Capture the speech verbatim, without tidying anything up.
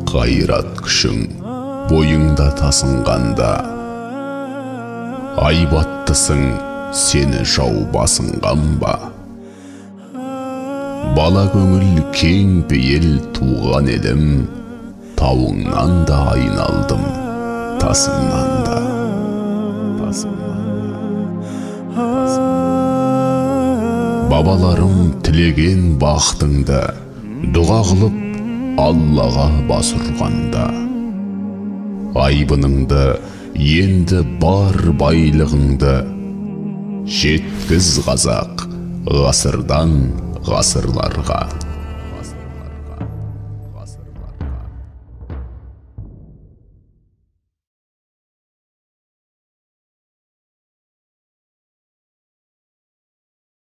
қайрат күшің бойыңда тасынғанда, айбаттысың сені жау басынған ба? Бала көңіл кең пейіл туған елім, тауыңнан да айналдым, тасыңнан да. Бабаларым тілеген бақтыңды, дұға қылып Аллаға бас ұрғанда, айбыныңды енді бар байлығыңды жеткіз қазақ ғасырдан ғасырларға.